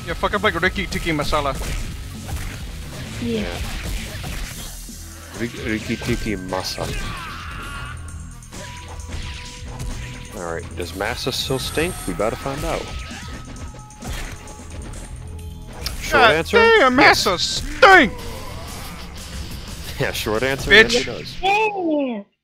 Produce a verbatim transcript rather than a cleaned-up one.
Yeah, fucking like Ricky Tiki Masala. Yeah. Rik Riki Tiki Masa. Alright, does Massa still stink? We gotta find out. Short God answer? damn, Massa stink! Yeah, short answer, Bitch. yes it does. Yeah.